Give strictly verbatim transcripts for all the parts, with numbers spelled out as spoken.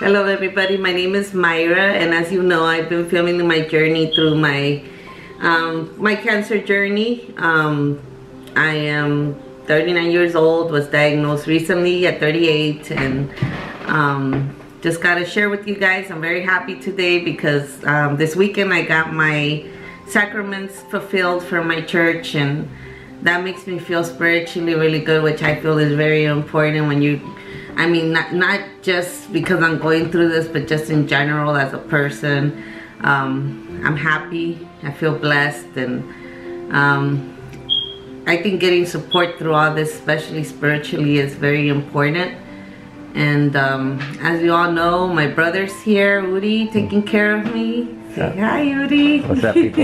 Hello everybody, my name is Myra, and as you know, I've been filming my journey through my um, my cancer journey. Um, I am thirty-nine years old, was diagnosed recently at thirty-eight, and um, just gotta share with you guys. I'm very happy today because um, this weekend I got my sacraments fulfilled from my church, and that makes me feel spiritually really good, which I feel is very important when you I mean, not, not just because I'm going through this, but just in general as a person. Um, I'm happy, I feel blessed, and um, I think getting support through all this, especially spiritually, is very important. And um, as you all know, my brother's here, Udi, taking care of me. Say hi, Udi. What's up, people?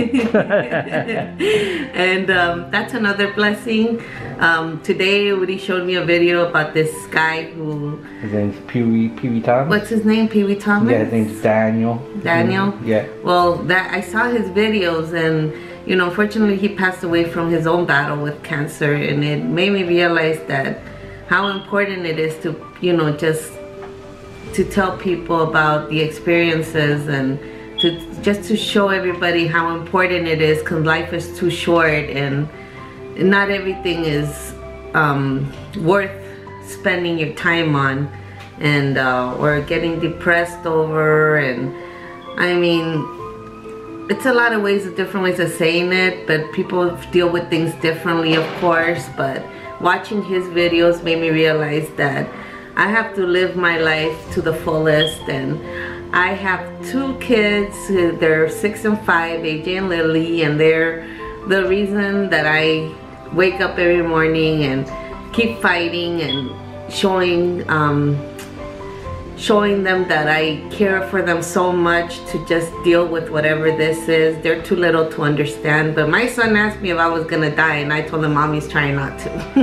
And um, that's another blessing. Um, today, Udi showed me a video about this guy who... His name's Pee Wee, Pee Wee Thomas. What's his name? Pee Wee Thomas? Yeah, his name's Daniel. Daniel? Yeah. Well, that I saw his videos, and you know, unfortunately, he passed away from his own battle with cancer, and it made me realize that how important it is to, you know, just to tell people about the experiences, and to just to show everybody how important it is, because life is too short and not everything is um, worth spending your time on, and uh, or getting depressed over. And I mean, it's a lot of ways, different ways of saying it, but people deal with things differently, of course. But watching his videos made me realize that I have to live my life to the fullest. And I have two kids, they're six and five, A J and Lily, and they're the reason that I wake up every morning and keep fighting and showing um, showing them that I care for them so much to just deal with whatever this is. They're too little to understand. But my son asked me if I was gonna die, and I told him mommy's trying not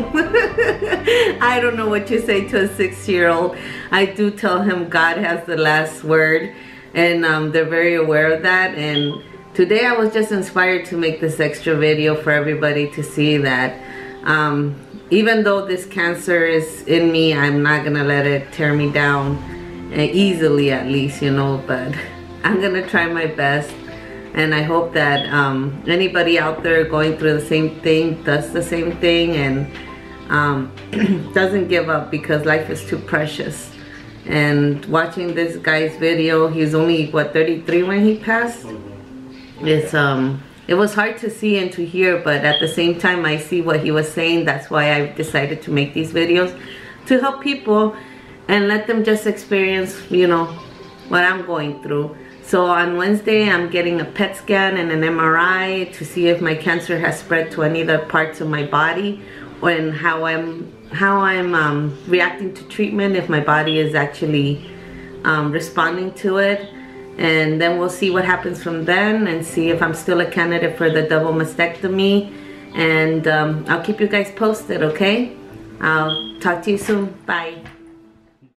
to. I don't know what you say to a six-year-old. I do tell him God has the last word, and um, they're very aware of that. And today I was just inspired to make this extra video for everybody to see that um, even though this cancer is in me, I'm not gonna let it tear me down, uh, easily at least, you know, but I'm gonna try my best. And I hope that um, anybody out there going through the same thing does the same thing, and um, doesn't give up, because life is too precious. And watching this guy's video, he's only, what, thirty-three when he passed? It's um it was hard to see and to hear, but at the same time I see what he was saying. That's why I decided to make these videos, to help people and let them just experience, you know, what I'm going through. So on Wednesday I'm getting a P E T scan and an M R I to see if my cancer has spread to any other parts of my body, and how I'm how I'm um, reacting to treatment, if my body is actually um, responding to it. And then we'll see what happens from then, and see if I'm still a candidate for the double mastectomy. And um, I'll keep you guys posted, okay? I'll talk to you soon. Bye.